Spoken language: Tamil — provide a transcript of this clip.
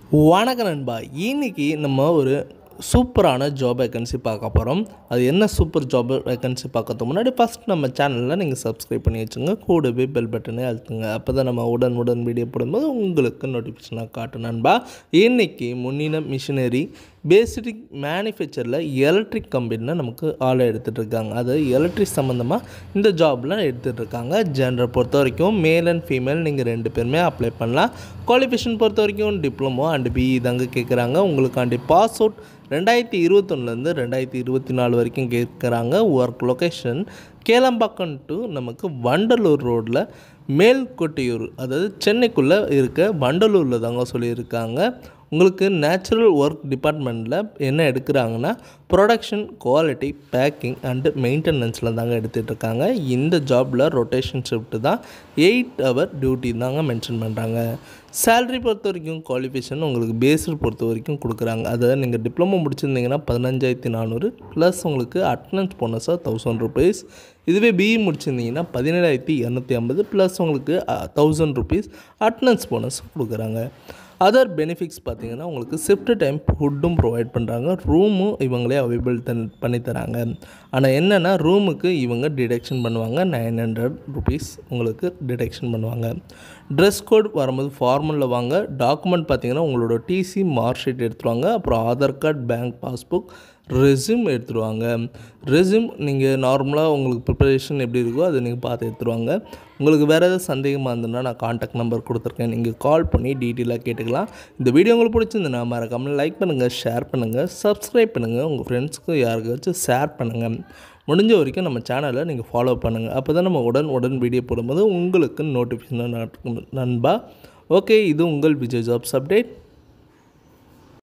வணக்கம் நண்பா. இன்னைக்கு நம்ம ஒரு சூப்பரான ஜாப் வேக்கன்சி பார்க்க போகிறோம். அது என்ன சூப்பர் ஜாப் வேக்கன்சி பார்க்கறதுக்கு முன்னாடி ஃபஸ்ட் நம்ம சேனலில் நீங்கள் சப்ஸ்கிரைப் பண்ணி வச்சுங்க, கூடவே பெல் பட்டனே அழுத்துங்க. அப்போ தான் நம்ம உடன் வீடியோ போடும்போது உங்களுக்கு நோட்டிஃபிகேஷனாக காட்டும் நண்பா. இன்றைக்கி முன்னின மிஷினரி பேசிக் மேனுஃபேக்சரில் எலக்ட்ரிக் கம்பெனியில் நமக்கு ஆளை எடுத்துகிட்டு இருக்காங்க. அது எலக்ட்ரிக் சம்மந்தமாக இந்த ஜாபில் எடுத்துகிட்டு இருக்காங்க. ஜெண்டரை பொறுத்த வரைக்கும் மேல் அண்ட் ஃபீமேல் நீங்கள் 2 பேருமே அப்ளை பண்ணலாம். குவாலிஃபிகேஷன் பொறுத்த வரைக்கும் டிப்ளமோ அண்ட் பிஇ தாங்க கேட்குறாங்க. உங்களுக்காண்டி பாஸ் அவுட் 2021 2024 வரைக்கும் கேட்குறாங்க. ஒர்க் லொக்கேஷன் கேளம்பாக்கம் டு நமக்கு வண்டலூர் ரோட்டில் மேல்கொட்டியூர், அதாவது சென்னைக்குள்ளே இருக்க வண்டலூரில் தாங்க சொல்லியிருக்காங்க. உங்களுக்கு நேச்சுரல் ஒர்க் டிபார்ட்மெண்ட்டில் என்ன எடுக்கிறாங்கன்னா ப்ரொடக்ஷன், குவாலிட்டி, பேக்கிங் அண்டு மெயின்டெனன்ஸில் தாங்க எடுத்துகிட்டு இருக்காங்க. இந்த ஜாபில் ரொட்டேஷன் ஷிஃப்ட்டு தான், 8 ஹவர் டியூட்டி தாங்க மென்ஷன் பண்ணுறாங்க. சேலரி பொறுத்த வரைக்கும் குவாலிஃபிகேஷன் உங்களுக்கு பேஸ்டு பொறுத்த வரைக்கும் கொடுக்குறாங்க. அதாவது நீங்கள் டிப்ளமோ முடிச்சிருந்தீங்கன்னா 15,400 ப்ளஸ் உங்களுக்கு அட்டனன்ஸ் போனஸாக 1000 ருபீஸ். இதுவே பிஇ முடிச்சிருந்தீங்கன்னா 17,250 ப்ளஸ் உங்களுக்கு 1000 ருபீஸ் அட்டனன்ஸ் போனஸ் கொடுக்குறாங்க. அதர் பெனிஃபிட்ஸ் பார்த்திங்கன்னா உங்களுக்கு ஷிஃப்ட் டைம் ஃபுட்டும் ப்ரொவைட் பண்ணுறாங்க. ரூமும் இவங்களே அவைலபிள் பண்ணி தராங்க. ஆனால் என்னென்னா ரூமுக்கு இவங்க டிடக்ஷன் பண்ணுவாங்க, 900 ருபீஸ் உங்களுக்கு டிடக்ஷன் பண்ணுவாங்க. ட்ரெஸ் கோட் வரும்போது ஃபார்மலில் வாங்க. டாக்குமெண்ட் பார்த்திங்கன்னா உங்களோட டிசி, மார்க் ஷீட் எடுத்துருவாங்க. அப்புறம் Aadhaar card, bank passbook, resume எடுத்துருவாங்க. ரெஸ்யூம் நீங்கள் நார்மலாக உங்களுக்கு ப்ரிப்பரேஷன் எப்படி இருக்கோ அதை நீங்கள் பார்த்து எடுத்துருவாங்க. உங்களுக்கு வேறு ஏதாவது சந்தேகமாக இருந்ததுன்னா நான் காண்டாக்ட் நம்பர் கொடுத்துருக்கேன், நீங்கள் கால் பண்ணி டீட்டெயிலாக கேட்டுக்கலாம். இந்த வீடியோ உங்களுக்கு பிடிச்சிருந்துன்னா மறக்காமல் லைக் பண்ணுங்கள், ஷேர் பண்ணுங்கள், சப்ஸ்கிரைப் பண்ணுங்கள், உங்கள் ஃப்ரெண்ட்ஸுக்கு யாருக்காச்சும் ஷேர் பண்ணுங்கள். முடிஞ்ச வரைக்கும் நம்ம சேனலை நீங்கள் ஃபாலோ பண்ணுங்கள். அப்போ தான் நம்ம உடன் வீடியோ போடும்போது உங்களுக்கு நோட்டிஃபிகேஷன் நண்பா. ஓகே, இது உங்கள் விஜய் ஜாப்ஸ் அப்டேட்.